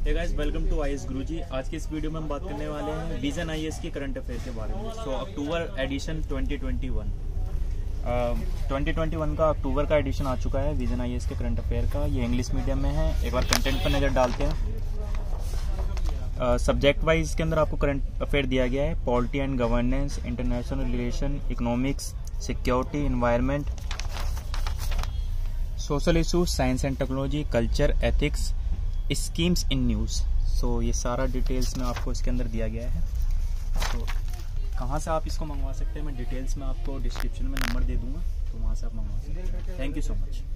Hey guys, welcome to IAS Guruji. आज की इस वीडियो में हम बात करने वाले हैं विजन आईएएस के करंट अफेयर के बारे में। सो अक्टूबर एडिशन 2021 का अक्टूबर का एडिशन आ चुका है विजन आईएएस के करंट अफेयर का। ये इंग्लिश मीडियम में है। एक बार कंटेंट पर नज़र डालते हैं। सब्जेक्ट वाइज के अंदर आपको करंट अफेयर दिया गया है। Polity and governance, international relation, economics, security, environment, social issues, science and technology, culture, ethics, schemes in news. So ये सारा डिटेल्स में आपको इसके अंदर दिया गया है। तो कहाँ से आप इसको मंगवा सकते हैं, मैं डिटेल्स में आपको डिस्क्रिप्शन में नंबर दे दूंगा, तो वहाँ से आप मंगवा सकते हैं। Thank you so much.